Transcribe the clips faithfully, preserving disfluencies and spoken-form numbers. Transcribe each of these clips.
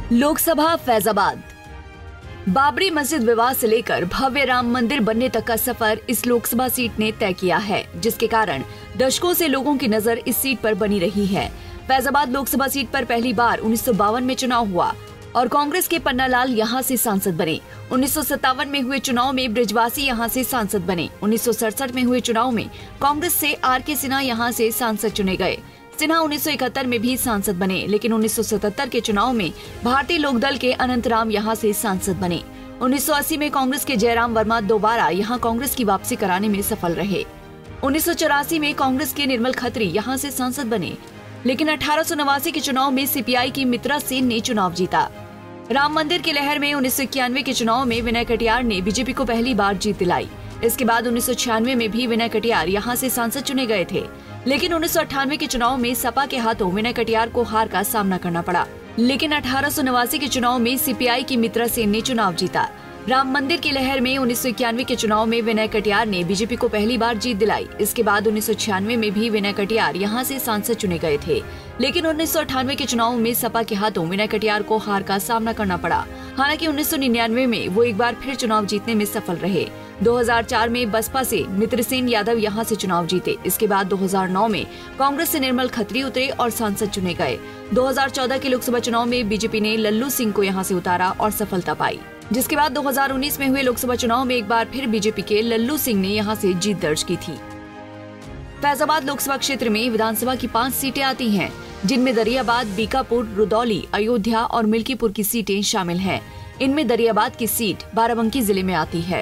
लोकसभा फैजाबाद। बाबरी मस्जिद विवाद से लेकर भव्य राम मंदिर बनने तक का सफर इस लोकसभा सीट ने तय किया है, जिसके कारण दशकों से लोगों की नजर इस सीट पर बनी रही है। फैजाबाद लोकसभा सीट पर पहली बार उन्नीस सौ बावन में चुनाव हुआ और कांग्रेस के पन्ना लाल यहाँ से सांसद बने। उन्नीस सौ सत्तावन में हुए चुनाव में ब्रिजवासी यहाँ से सांसद बने। उन्नीस सौ सड़सठ में हुए चुनाव में कांग्रेस से आर के सिन्हा यहाँ से सांसद चुने गए। सिन्हा उन्नीस सौ इकहत्तर में भी सांसद बने, लेकिन उन्नीस सौ सतहत्तर के चुनाव में भारतीय लोकदल के अनंत राम यहाँ से सांसद बने। उन्नीस सौ अस्सी में कांग्रेस के जयराम वर्मा दोबारा यहाँ कांग्रेस की वापसी कराने में सफल रहे। उन्नीस सौ चौरासी में कांग्रेस के निर्मल खत्री यहाँ से सांसद बने, लेकिन अठारह सौ नवासी के चुनाव में सीपीआई की मित्रा सेन ने चुनाव जीता। राम मंदिर की लहर में उन्नीस सौ इक्यानवे के चुनाव में विनय कटियार ने बीजेपी को पहली बार जीत दिलाई। इसके बाद उन्नीस सौ छियानवे में भी विनय कटियार यहाँ से सांसद चुने गए थे, लेकिन उन्नीस सौ अट्ठानवे के चुनाव में सपा के हाथों विनय कटियार को हार का सामना करना पड़ा। लेकिन अठारह सौ नवासी के चुनाव में सीपीआई की मित्रा सेन ने चुनाव जीता। राम मंदिर की लहर में उन्नीस सौ इक्यानवे के चुनाव में विनय कटियार ने बीजेपी को पहली बार जीत दिलाई। इसके बाद उन्नीस सौ छियानवे में भी विनय कटियार यहाँ से सांसद चुने गए थे, लेकिन उन्नीस सौ अट्ठानवे के चुनाव में सपा के हाथों विनय कटियार को हार का सामना करना पड़ा। हालांकि उन्नीस सौ निन्यानवे में वो एक बार फिर चुनाव जीतने में सफल रहे। दो हज़ार चार में बसपा से मित्रसेन यादव यहाँ से चुनाव जीते। इसके बाद दो हज़ार नौ में कांग्रेस से निर्मल खत्री उतरे और सांसद चुने गए। दो हज़ार चौदह के लोकसभा चुनाव में बीजेपी ने लल्लू सिंह को यहाँ से उतारा और सफलता पाई, जिसके बाद दो हज़ार उन्नीस में हुए लोकसभा चुनाव में एक बार फिर बीजेपी के लल्लू सिंह ने यहाँ से जीत दर्ज की थी। फैजाबाद लोकसभा क्षेत्र में विधानसभा की पाँच सीटें आती हैं, जिनमें दरियाबाद, बीकापुर, रुदौली, अयोध्या और मिल्कीपुर की सीटें शामिल हैं। इनमें दरियाबाद की सीट बाराबंकी जिले में आती है।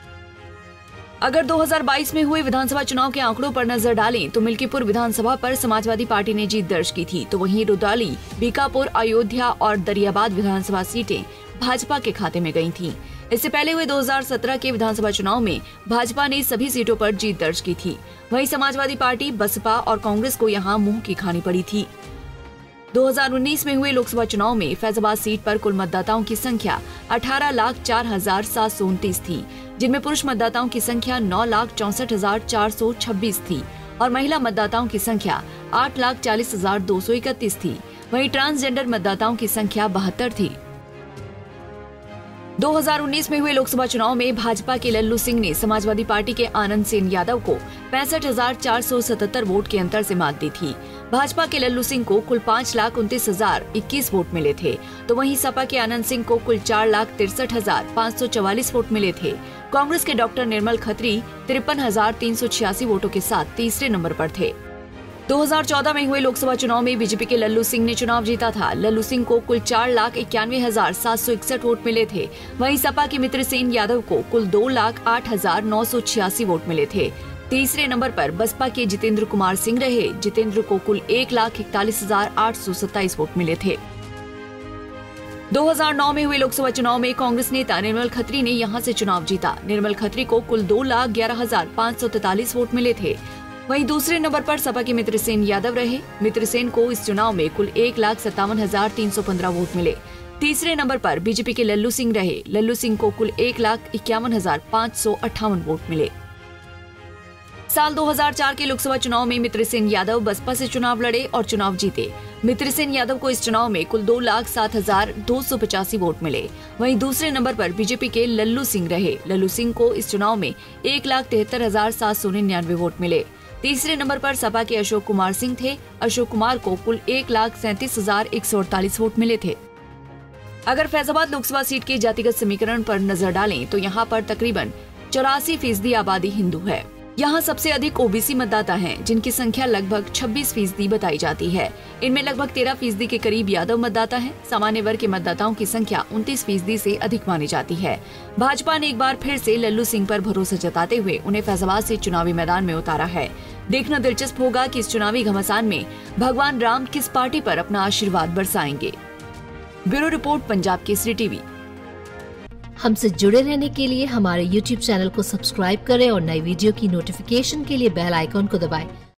अगर दो हज़ार बाईस में हुए विधानसभा चुनाव के आंकड़ों पर नजर डालें तो मिल्कीपुर विधानसभा पर समाजवादी पार्टी ने जीत दर्ज की थी, तो वहीं रुदौली, बीकापुर, अयोध्या और दरियाबाद विधानसभा सीटें भाजपा के खाते में गई थीं। इससे पहले हुए दो हज़ार सत्रह के विधानसभा चुनाव में भाजपा ने सभी सीटों पर जीत दर्ज की थी। वहीं समाजवादी पार्टी, बसपा और कांग्रेस को यहां मुंह की खानी पड़ी थी। दो हज़ार उन्नीस में हुए लोकसभा चुनाव में फैजाबाद सीट पर कुल मतदाताओं की संख्या अठारह लाख चार हजार सात सौ उनतीस थी, जिनमें पुरुष मतदाताओं की संख्या नौ लाख चौसठ हजार चार सौ छब्बीस थी और महिला मतदाताओं की संख्या आठ लाख चालीस हजार दो सौ इकतीस थी। वहीं ट्रांसजेंडर मतदाताओं की संख्या बहत्तर थी। दो हज़ार उन्नीस में हुए लोकसभा चुनाव में भाजपा के लल्लू सिंह ने समाजवादी पार्टी के आनंद सेन यादव को पैंसठ हजार चार सौ सतहत्तर वोट के अंतर से मात दी थी। भाजपा के लल्लू सिंह को कुल पाँच लाख उनतीस हजार इक्कीस वोट मिले थे, तो वहीं सपा के आनंद सिंह को कुल चार लाख तिरसठ हजार पाँच सौ चवालीस वोट मिले थे। कांग्रेस के डॉक्टर निर्मल खत्री तिरपन हजार तीन सौ छियासी वोटों के साथ तीसरे नंबर पर थे। दो हज़ार चौदह में हुए लोकसभा चुनाव में बीजेपी के लल्लू सिंह ने चुनाव जीता था। लल्लू सिंह को कुल चार लाख इक्यानवे हजार सात सौ इकसठ वोट मिले थे। वहीं सपा के मित्रसेन यादव को कुल दो लाख आठ हजार नौ सौ छियासी वोट मिले थे। तीसरे नंबर पर बसपा के जितेंद्र कुमार सिंह रहे। जितेंद्र को कुल एक लाख इकतालीस हजार आठ सौ सत्ताईस वोट मिले थे। दो हज़ार नौ में हुए लोकसभा चुनाव में कांग्रेस नेता निर्मल खत्री ने यहां से चुनाव जीता। निर्मल खत्री को कुल दो लाख ग्यारह हजार पाँच सौ तैतालीस वोट मिले थे। वहीं दूसरे नंबर पर सपा के मित्रसेन यादव रहे। मित्रसेन को इस चुनाव में कुल एक लाख सत्तावन हजार तीन सौ पंद्रह वोट मिले। तीसरे नंबर पर बीजेपी के लल्लू सिंह रहे। लल्लू सिंह को कुल एक लाख इक्यावन हजार पाँच सौ अट्ठावन वोट मिले। साल दो हज़ार चार के लोकसभा चुनाव में मित्रसेन यादव बसपा से चुनाव लड़े और चुनाव जीते। मित्रसेन यादव को इस चुनाव में कुल दो लाख सात हजार दो सौ पचासी वोट मिले। वहीं दूसरे नंबर पर बीजेपी के लल्लू सिंह रहे। लल्लू सिंह को इस चुनाव में एक लाख तिहत्तर हजार सात सौ निन्यानवे वोट मिले। तीसरे नंबर पर सपा के अशोक कुमार सिंह थे। अशोक कुमार को कुल एक लाख सैंतीस हजार एक सौ अड़तालीस वोट मिले थे। अगर फैजाबाद लोकसभा सीट के जातिगत समीकरण पर नजर डालें तो यहाँ पर तकरीबन चौरासी फीसदी आबादी हिंदू है। यहाँ सबसे अधिक ओबीसी मतदाता हैं, जिनकी संख्या लगभग छब्बीस फीसदी बताई जाती है। इनमें लगभग तेरह फीसदी के करीब यादव मतदाता हैं। सामान्य वर्ग के मतदाताओं की संख्या उनतीस फीसदी से अधिक मानी जाती है। भाजपा ने एक बार फिर से लल्लू सिंह पर भरोसा जताते हुए उन्हें फैजाबाद से चुनावी मैदान में उतारा है। देखना दिलचस्प होगा कि इस चुनावी घमासान में भगवान राम किस पार्टी पर अपना आशीर्वाद बरसाएंगे। Bureau report, Punjab Kesari TV. हमसे जुड़े रहने के लिए हमारे यूट्यूब चैनल को सब्सक्राइब करें और नई वीडियो की नोटिफिकेशन के लिए बेल आइकॉन को दबाएं।